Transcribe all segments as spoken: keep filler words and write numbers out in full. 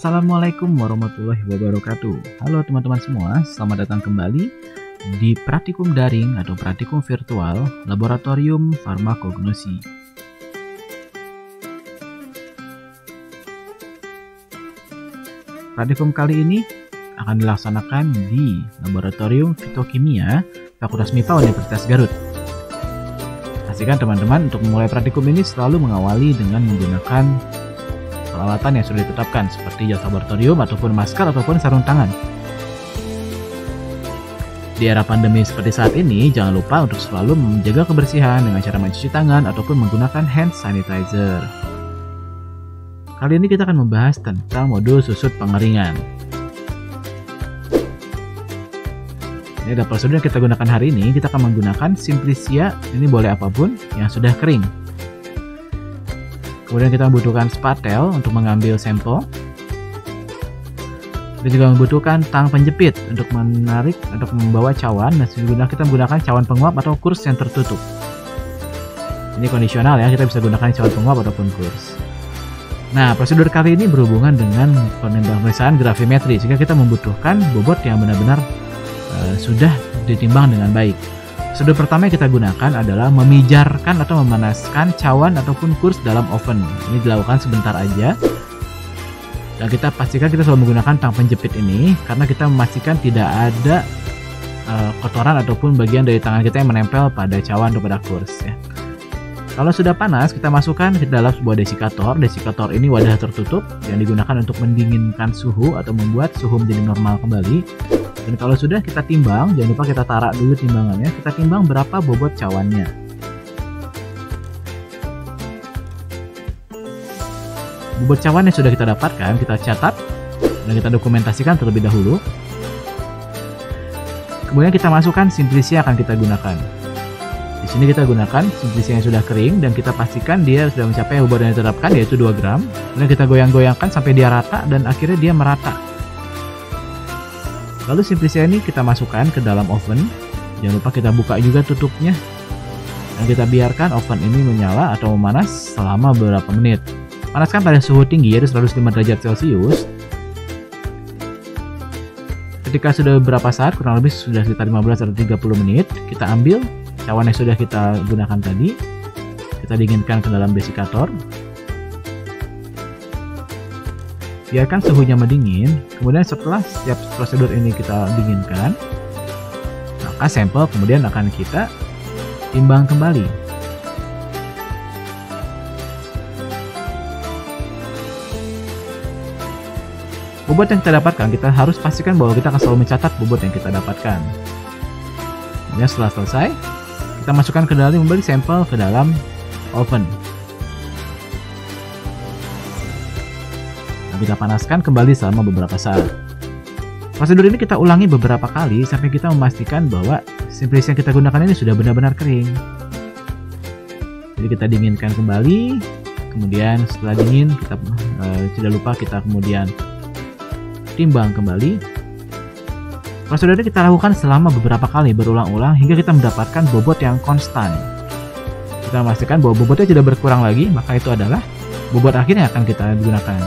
Assalamualaikum warahmatullahi wabarakatuh. Halo teman-teman semua, selamat datang kembali di praktikum daring atau praktikum virtual Laboratorium Farmakognosi. Praktikum kali ini akan dilaksanakan di Laboratorium Fitokimia Fakultas M I P A Universitas Garut. Pastikan teman-teman untuk memulai praktikum ini selalu mengawali dengan menggunakan peralatan yang sudah ditetapkan seperti jas laboratorium ataupun masker ataupun sarung tangan. Di era pandemi seperti saat ini, jangan lupa untuk selalu menjaga kebersihan dengan cara mencuci tangan ataupun menggunakan hand sanitizer. Kali ini kita akan membahas tentang modul susut pengeringan. Ini adalah prosedur yang kita gunakan hari ini. Kita akan menggunakan Simplicia, ini boleh apapun yang sudah kering. Kemudian kita membutuhkan spatel untuk mengambil sampel. Kita juga membutuhkan tang penjepit untuk menarik untuk membawa cawan, dan kita menggunakan cawan penguap atau kurs yang tertutup. Ini kondisional ya, kita bisa gunakan cawan penguap ataupun kurs. Nah, prosedur kali ini berhubungan dengan pemeriksaan gravimetri, sehingga kita membutuhkan bobot yang benar-benar uh, sudah ditimbang dengan baik. Prosedur pertama yang kita gunakan adalah memijarkan atau memanaskan cawan ataupun kurs dalam oven. Ini dilakukan sebentar aja. Dan kita pastikan kita selalu menggunakan tang penjepit ini karena kita memastikan tidak ada uh, kotoran ataupun bagian dari tangan kita yang menempel pada cawan atau pada kurs ya. Kalau sudah panas, kita masukkan ke dalam sebuah desikator. Desikator ini wadah tertutup yang digunakan untuk mendinginkan suhu atau membuat suhu menjadi normal kembali. Dan kalau sudah kita timbang, jangan lupa kita tarik dulu timbangannya. Kita timbang berapa bobot cawannya. Bobot cawan yang sudah kita dapatkan, kita catat dan kita dokumentasikan terlebih dahulu. Kemudian kita masukkan Simplicia yang akan kita gunakan. Di sini kita gunakan Simplicia yang sudah kering dan kita pastikan dia sudah mencapai bobot yang ditetapkan, yaitu dua gram. Kemudian kita goyang-goyangkan sampai dia rata dan akhirnya dia merata. Lalu Simplicia ini kita masukkan ke dalam oven. Jangan lupa kita buka juga tutupnya. Dan kita biarkan oven ini menyala atau memanas selama beberapa menit. Panaskan pada suhu tinggi, yaitu seratus lima derajat Celcius. Ketika sudah beberapa saat, kurang lebih sudah sekitar lima belas atau tiga puluh menit, kita ambil cawan yang sudah kita gunakan tadi. Kita dinginkan ke dalam desikator. Biarkan suhunya mendingin. Kemudian setelah setiap prosedur ini kita dinginkan, maka sampel kemudian akan kita timbang kembali. Bobot yang kita dapatkan, kita harus pastikan bahwa kita akan selalu mencatat bobot yang kita dapatkan. Kemudian setelah selesai, kita masukkan kembali membeli sampel ke dalam oven. Kita panaskan kembali selama beberapa saat. Prosedur ini kita ulangi beberapa kali sampai kita memastikan bahwa Simplicia yang kita gunakan ini sudah benar-benar kering. Jadi kita dinginkan kembali, kemudian setelah dingin kita uh, tidak lupa kita kemudian timbang kembali. Prosedur ini kita lakukan selama beberapa kali berulang-ulang hingga kita mendapatkan bobot yang konstan. Kita memastikan bahwa bobotnya tidak berkurang lagi, maka itu adalah bobot akhir yang akan kita gunakan.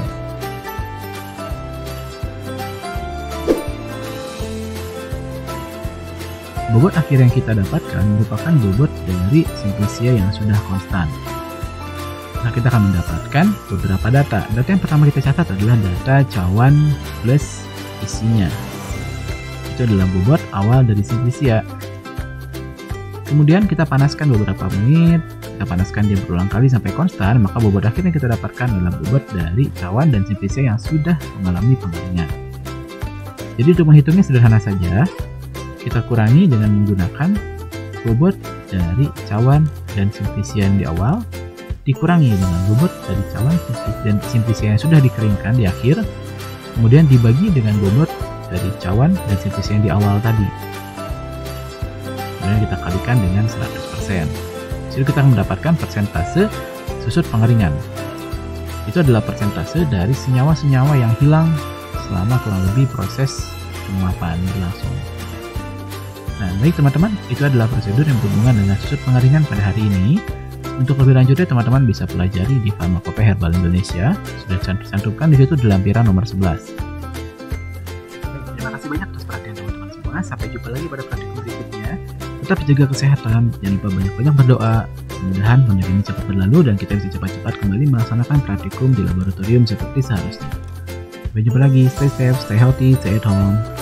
Bobot akhir yang kita dapatkan merupakan bobot dari Simplicia yang sudah konstan. Nah, kita akan mendapatkan beberapa data. Data yang pertama kita catat adalah data cawan plus isinya. Itu adalah bobot awal dari Simplicia. Kemudian kita panaskan beberapa menit, kita panaskan dia berulang kali sampai konstan, maka bobot akhir yang kita dapatkan adalah bobot dari cawan dan Simplicia yang sudah mengalami pengeringan. Jadi untuk menghitungnya sederhana saja. Kita kurangi dengan menggunakan bobot dari cawan dan Simplicia yang di awal dikurangi dengan bobot dari cawan dan Simplicia yang sudah dikeringkan di akhir, kemudian dibagi dengan bobot dari cawan dan Simplicia yang di awal tadi. Kemudian kita kalikan dengan seratus persen. Jadi kita mendapatkan persentase susut pengeringan. Itu adalah persentase dari senyawa-senyawa yang hilang selama kurang lebih proses penguapan berlangsung. Nah, baik teman-teman, itu adalah prosedur yang berhubungan dengan susut pengeringan pada hari ini. Untuk lebih lanjutnya teman-teman bisa pelajari di Farmakope Herbal Indonesia, sudah dicantumkan di situ di lampiran nomor sebelas. Baik, terima kasih banyak atas perhatian teman-teman semua. Sampai jumpa lagi pada praktikum berikutnya. Tetap jaga kesehatan, jangan lupa banyak-banyak berdoa. Mudah-mudahan pandemi ini cepat berlalu dan kita bisa cepat-cepat kembali melaksanakan praktikum di laboratorium seperti seharusnya. Sampai jumpa lagi, stay safe, stay healthy, stay at home.